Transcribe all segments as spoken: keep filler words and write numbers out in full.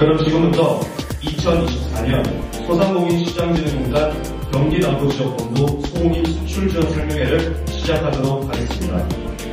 그럼 지금부터 이천이십사 년 소상공인 시장진흥공단 경기남부지역본부 소공인 수출지원 설명회를 시작하도록 하겠습니다.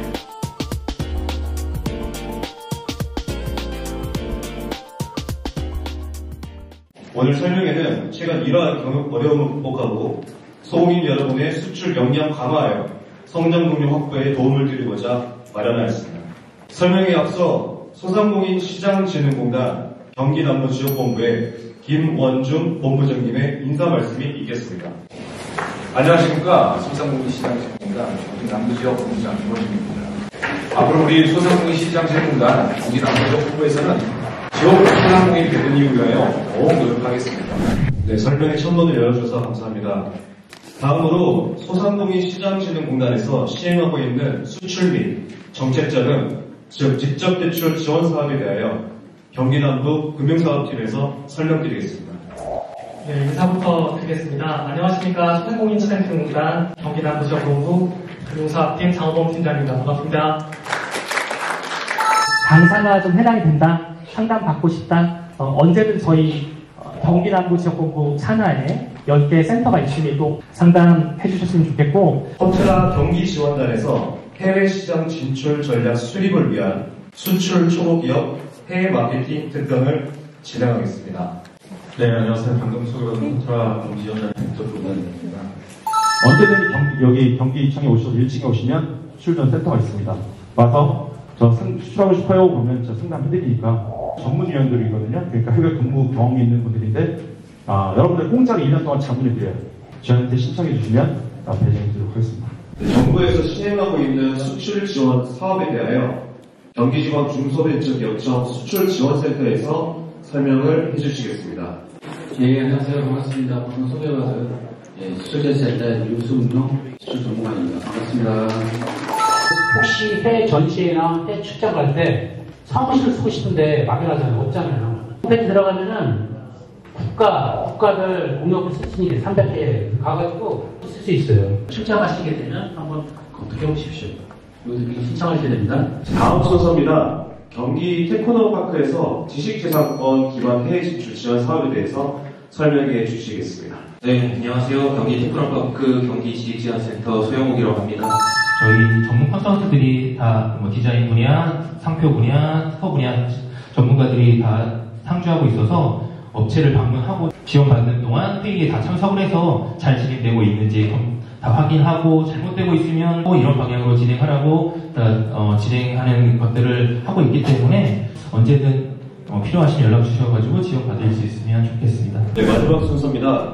오늘 설명회는 최근 이러한 경영 어려움을 극복하고 소공인 여러분의 수출 역량 강화하여 성장 동력 확보에 도움을 드리고자 마련하였습니다. 설명회에 앞서 소상공인 시장진흥공단 경기남부지역본부의 김원중 본부장님의 인사 말씀이 있겠습니다. 안녕하십니까. 소상공인 시장진흥공단 경기남부지역본부장 김원중입니다. 앞으로 우리 소상공인 시장진흥공단 경기남부지역본부에서는 지역 소상공인 배분을 위하여 더욱 노력하겠습니다. 네, 설명회 천문을 열어주셔서 감사합니다. 다음으로 소상공인 시장진흥공단에서 시행하고 있는 수출 및 정책자금, 즉 직접 대출 지원 사업에 대하여 경기남부 금융사업팀에서 설명드리겠습니다. 네, 인사부터 드리겠습니다. 안녕하십니까. 소상공인 시장진흥공단 경기남부지역본부 금융사업팀 장호범 팀장입니다. 반갑습니다. 강사가 좀 해당이 된다, 상담 받고 싶다, 어, 언제든 저희 어, 경기남부지역본부 산하에 열 개 센터가 있으니 또 상담해 주셨으면 좋겠고, 코트라 경기지원단에서 해외시장 진출 전략 수립을 위한 수출 초보기업 해외 마케팅 특강을 진행하겠습니다. 네, 안녕하세요. 방금 소개받은 코트라 경기지원단 센터 조단입니다. 언제든 경기, 여기 경기청에 오셔서 일 층에 오시면 수출전 센터가 있습니다. 와서 저 승, 수출하고 싶어요 그러면 저 상담해드리니까 전문위원들이거든요. 그러니까 해외 근무 경험이 있는 분들인데 아, 여러분들 공짜로 일 년 동안 자문해드려요. 저한테 신청해 주시면 아, 배정해드리도록 하겠습니다. 네, 정부에서 시행하고 있는 수출 지원 사업에 대하여 경기지방 중소벤처기업청 수출지원센터에서 설명을 해주시겠습니다. 예, 안녕하세요. 반갑습니다. 방금 소개받은 예, 수출지원센터 유수운동 수출전문가입니다. 반갑습니다. 혹시 해외 전시회나 해외 출장 갈 때 사무실을 쓰고 싶은데 막연하잖아요. 없잖아요. 홈페이지 들어가면은 국가, 국가별 공역을 쓸 수 있는 삼백 개 가가지고 쓸 수 있어요. 출장하시게 되면 한번 검토해 보십시오. 여기 신청하셔야 됩니다. 다음 순서입니다. 경기 테크노파크에서 지식재산권 기반 해외 진출 지원 사업에 대해서 설명해 주시겠습니다. 네, 안녕하세요. 경기 테크노파크 경기지식지원센터 소영욱이라고 합니다. 저희 전문 컨설턴트들이 다 뭐 디자인 분야, 상표 분야, 특허 분야 전문가들이 다 상주하고 있어서 업체를 방문하고 지원받는 동안 회의에 다 참석을 해서 잘 진행되고 있는지 다 확인하고 잘못되고 있으면 또 이런 방향으로 진행하라고 어, 진행하는 것들을 하고 있기 때문에 언제든 어, 필요하시면 연락 주셔가지고 지원받을 수 있으면 좋겠습니다. 네, 마지막 순서입니다.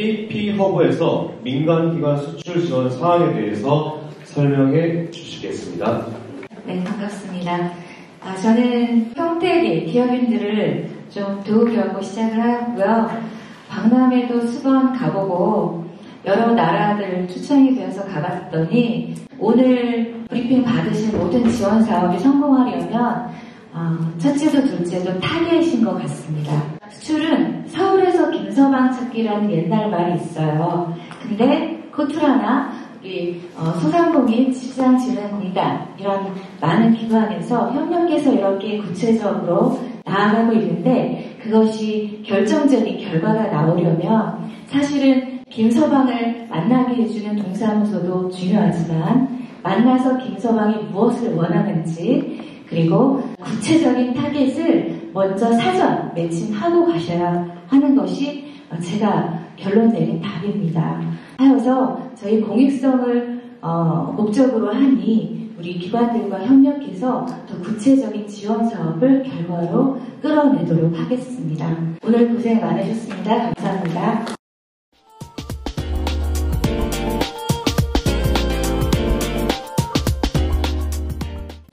케이피허브에서 민간기관 수출 지원 사항에 대해서 설명해 주시겠습니다. 네, 반갑습니다. 아, 저는 평택의 기업인들을 좀 도우려고 시작을 하고요. 박람회도 수번 가보고 여러 나라들 추천이 되어서 가봤더니 오늘 브리핑 받으신 모든 지원 사업이 성공하려면 어, 첫째도 둘째도 타겟인 것 같습니다. 수출은 서울에서 김서방 찾기라는 옛날 말이 있어요. 근데 코트라나 우리 어, 소상공인 시장진흥공단 이런 많은 기관에서 협력해서 이렇게 구체적으로 나아가고 있는데 그것이 결정적인 결과가 나오려면 사실은 김서방을 만나게 해주는 동사무소도 중요하지만 만나서 김서방이 무엇을 원하는지 그리고 구체적인 타겟을 먼저 사전 매칭하고 가셔야 하는 것이 제가 결론 내린 답입니다. 하여서 저희 공익성을 어, 목적으로 하니 우리 기관들과 협력해서 더 구체적인 지원 사업을 결과로 끌어내도록 하겠습니다. 오늘 고생 많으셨습니다. 감사합니다.